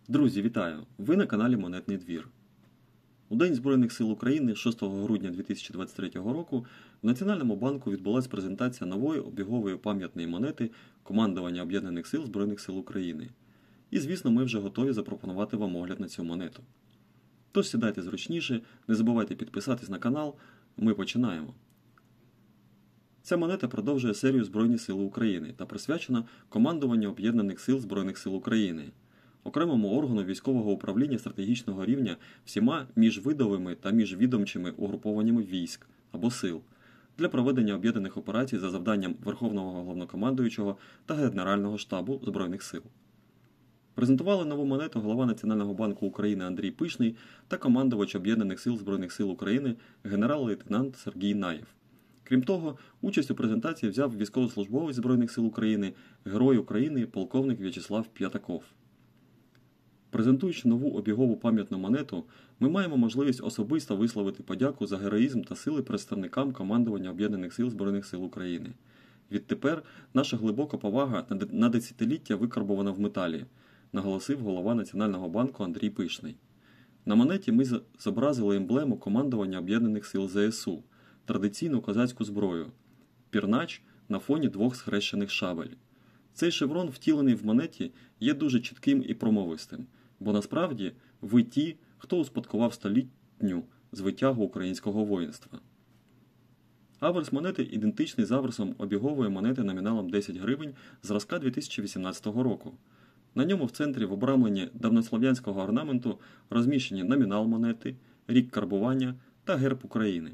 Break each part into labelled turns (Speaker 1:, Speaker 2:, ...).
Speaker 1: Друзі, вітаю! Ви на каналі Монетний двір. У День Збройних сил України 6 грудня 2023 року в Національному банку відбулася презентація нової обігової пам'ятної монети Командування Об'єднаних сил Збройних сил України. І, звісно, ми вже готові запропонувати вам огляд на цю монету. Тож сідайте зручніше, не забувайте підписатись на канал, ми починаємо. Ця монета продовжує серію Збройні Сили України та присвячена Командуванню Об'єднаних сил Збройних сил України, окремому органу військового управління стратегічного рівня всіма міжвидовими та міжвідомчими угрупованнями військ або сил для проведення об'єднаних операцій за завданням Верховного Головнокомандуючого та Генерального штабу Збройних сил. Презентували нову монету голова Національного банку України Андрій Пишний та командувач Об'єднаних сил Збройних сил України генерал-лейтенант Сергій Наєв. Крім того, участь у презентації взяв військовослужбовець Збройних сил України, Герой України, полковник В'ячеслав П'ятаков. Презентуючи нову обігову пам'ятну монету, ми маємо можливість особисто висловити подяку за героїзм та сили представникам командування Об'єднаних сил Збройних сил України. Відтепер наша глибока повага на десятиліття викарбована в металі, наголосив голова Національного банку Андрій Пишний. На монеті ми зобразили емблему командування Об'єднаних сил ЗСУ, традиційну козацьку зброю, пірнач на фоні двох схрещених шабель. Цей шеврон, втілений в монеті, є дуже чітким і промовистим, бо насправді ви ті, хто успадкував столітню звитягу українського воїнства. Аверс монети ідентичний з аверсом обігової монети номіналом 10 гривень зразка 2018 року. На ньому в центрі в обрамленні давнослов'янського орнаменту розміщені номінал монети, рік карбування та герб України.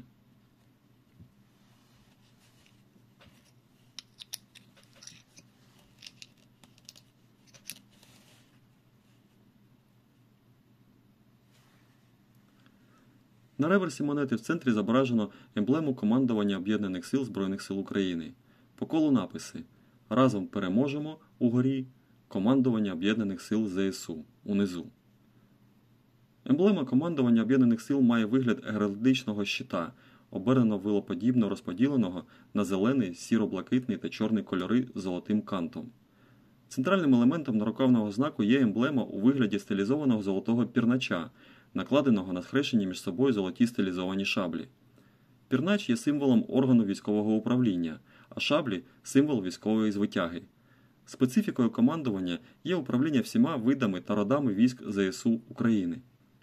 Speaker 1: На реверсі монети в центрі зображено емблему командування Об'єднаних сил Збройних сил України. По колу написи «Разом переможемо» угорі, командування Об'єднаних сил ЗСУ унизу. Емблема командування Об'єднаних сил має вигляд геральдичного щита, обернено-вилоподібно розподіленого на зелений, сіро-блакитний та чорний кольори з золотим кантом. Центральним елементом нарукавного знаку є емблема у вигляді стилізованого золотого пірнача, накладеного на схрещені між собою золоті стилізовані шаблі. Пірнач є символом органу військового управління, а шаблі – символ військової звитяги. Специфікою командування є управління всіма видами та родами військ ЗСУ України.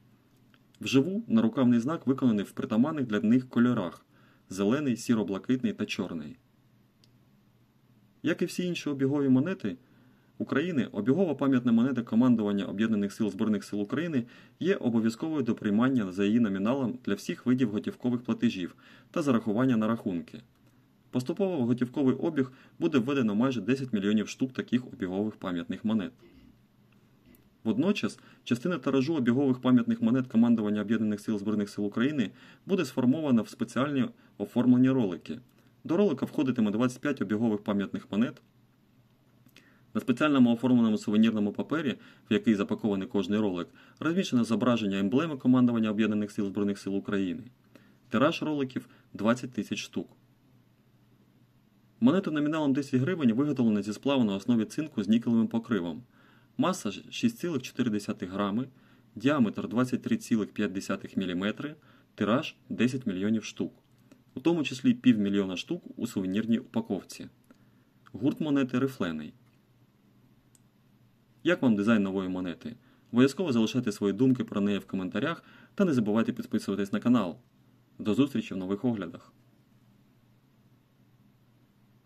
Speaker 1: Вживу нарукавний знак виконаний в притаманних для них кольорах – зелений, сіро-блакитний та чорний. Як і всі інші обігові монети України, обігова пам'ятна монета командування Об'єднаних сил Збройних сил України є обов'язковою до приймання за її номіналом для всіх видів готівкових платежів та зарахування на рахунки. Поступово в готівковий обіг буде введено майже 10 мільйонів штук таких обігових пам'ятних монет. Водночас, частина тиражу обігових пам'ятних монет командування Об'єднаних сил Збройних сил України буде сформована в спеціальні оформлені ролики. До ролика входитиме 25 обігових пам'ятних монет. На спеціальному оформленому сувенірному папері, в який запакований кожний ролик, розміщено зображення емблеми командування Об'єднаних сил Збройних сил України. Тираж роликів – 20 тисяч штук. Монета номіналом 10 гривень виготовлена зі сплаву на основі цинку з нікелевим покривом. Маса 6,4 грами, діаметр 23,5 мм, тираж 10 мільйонів штук, у тому числі 500 000 штук у сувенірній упаковці. Гурт монети рифлений. Як вам дизайн нової монети? Обов'язково залишайте свої думки про неї в коментарях та не забувайте підписуватись на канал. До зустрічі в нових оглядах!